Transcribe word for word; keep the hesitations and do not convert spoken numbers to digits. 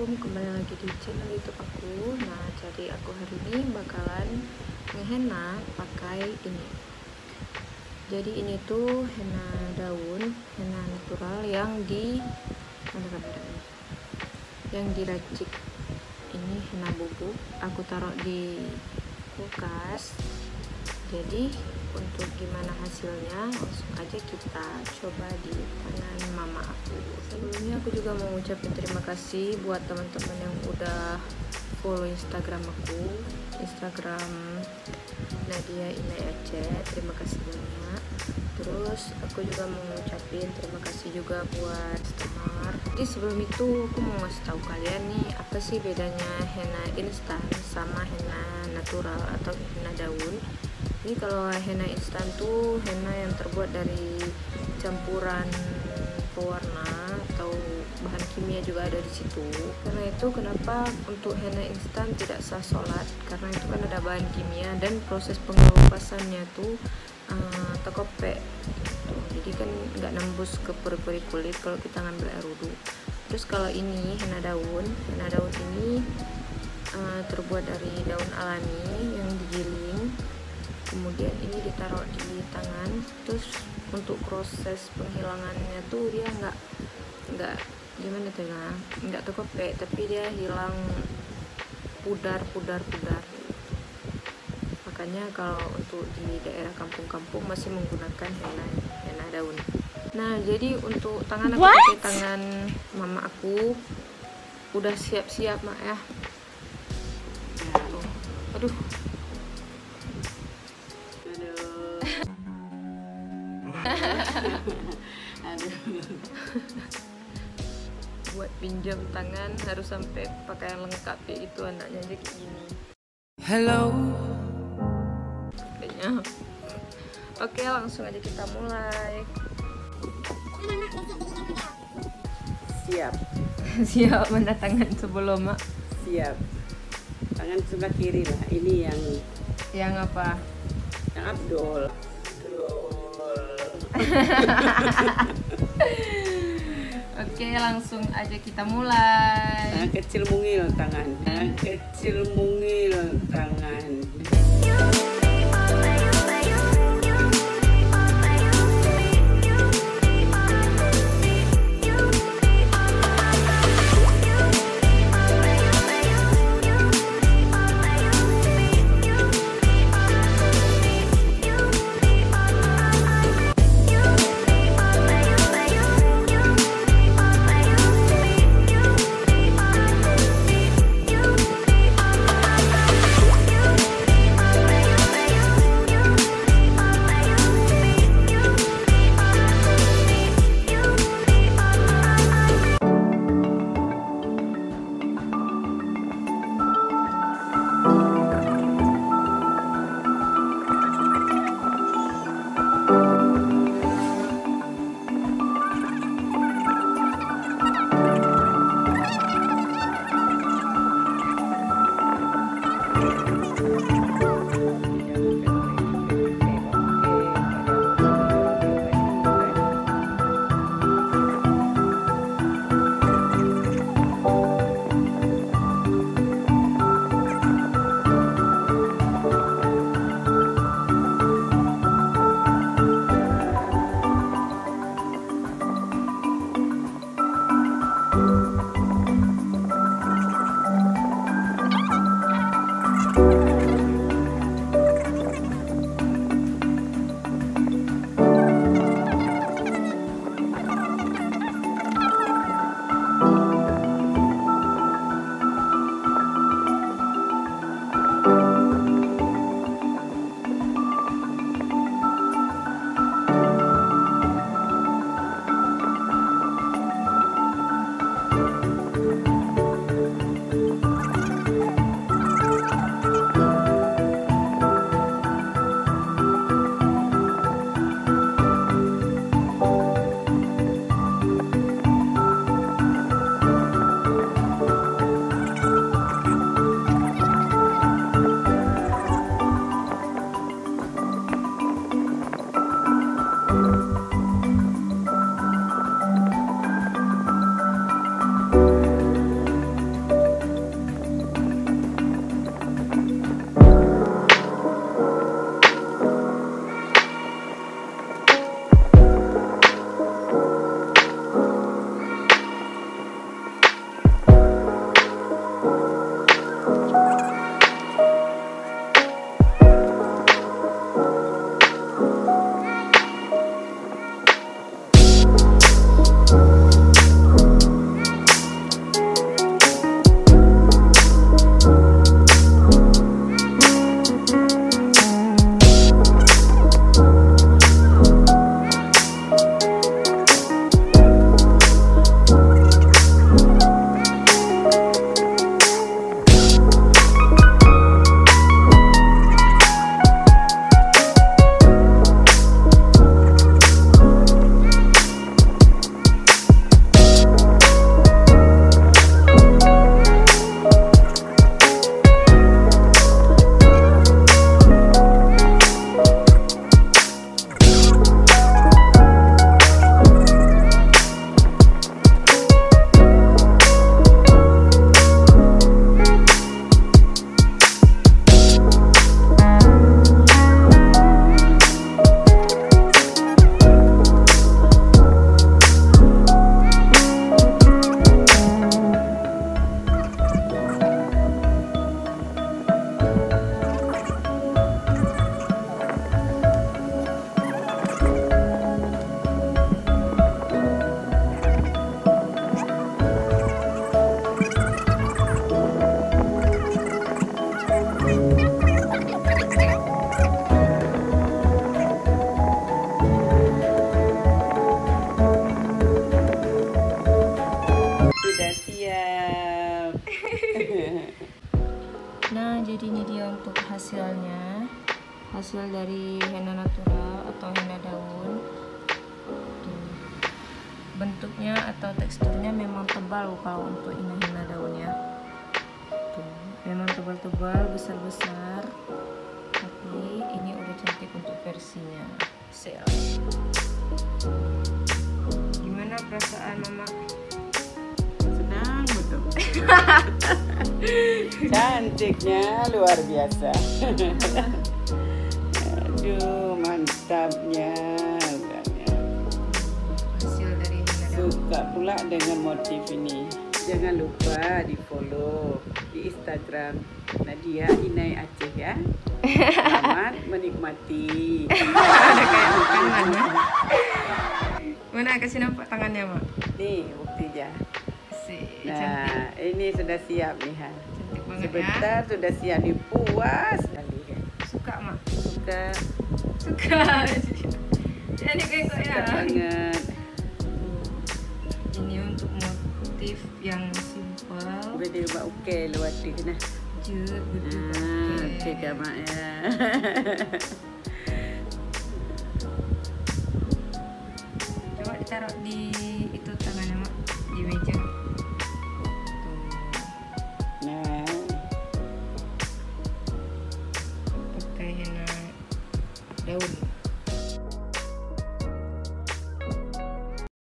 Assalamualaikum, kembali lagi di channel YouTube aku. Nah, jadi aku hari ini bakalan ngehenna pakai ini. Jadi ini tuh henna daun, henna natural yang di mana kameranya? Yang diracik. Ini henna bubuk. Aku taruh di kulkas. Jadi untuk gimana hasilnya, langsung aja kita coba di tangan mama aku. Sebelumnya aku juga mau ucapin terima kasih buat teman-teman yang udah follow Instagram aku, Instagram Nadya Aceh. Terima kasih banyak. Terus aku juga mau ngucapin terima kasih juga buat customer. Jadi sebelum itu aku mau ngasih tahu kalian nih apa sih bedanya henna instan sama henna natural atau henna daun. Ini kalau henna instan tuh henna yang terbuat dari campuran pewarna atau bahan kimia juga ada di situ. Karena itu kenapa untuk henna instan tidak sah sholat, karena itu kan ada bahan kimia dan proses pengelupasannya tuh uh, tekopek gitu. Jadi kan nggak nembus ke pori-pori kulit kalau kita ngambil air wudhu. Terus kalau ini henna daun, henna daun ini uh, terbuat dari daun alami yang digiling. Kemudian ini ditaruh di tangan. Terus untuk proses penghilangannya tuh dia nggak nggak gimana tuh ya, nggak tekopek, tapi dia hilang pudar pudar pudar. Makanya kalau untuk di daerah kampung-kampung masih menggunakan henna henna daun. Nah, jadi untuk tangan aku pakai tangan mama aku udah siap-siap mak ya. Tuh. Aduh. Aduh. Buat pinjam tangan harus sampai pakaian lengkap ya, itu anaknya aja kayak gini. Hello. Kayaknya. Oke, langsung aja kita mulai. Siap. Siap, mana tangan sebelum mak? Siap. Tangan sebelah kiri lah. Ini yang Yang apa? yang Abdul. Oke, langsung aja kita mulai. Tangan kecil mungil tangan. Tangan kecil mungil tangan. mantap. Nah, jadi ini dia untuk hasilnya. Hasil dari henna natural atau henna daun. Tuh. Bentuknya atau teksturnya memang tebal kalau untuk ini henna daunnya. Tuh. Memang tebal-tebal, besar-besar. Tapi ini udah cantik untuk versinya. Sel. Gimana perasaan Mama? Senang betul. Cantiknya luar biasa. Aduh, mantapnya. Hasil dari henna daun. Suka pula dengan motif ini. Jangan lupa di follow di Instagram Nadya Inai Aceh ya. Selamat menikmati. Ada kayak makanan ya. Mana kasih nampak tangannya, Mak? Nih buktinya. Si, Nah, cantik. ini sudah siap nih ha. Cantik banget Sebentar ya. sudah siap dipuas kali ya. Suka, Mak? Suka, Suka. Jadi kayak kok suka ya. banget. Ini untuk motif yang simpel. Boleh buat oke lewat dia nah. Jut, betul. Ah, okey gamak ya. Coba ditaruh di itu tangannya, Mak, di meja. Tuh. Nah, Pakai henna daun.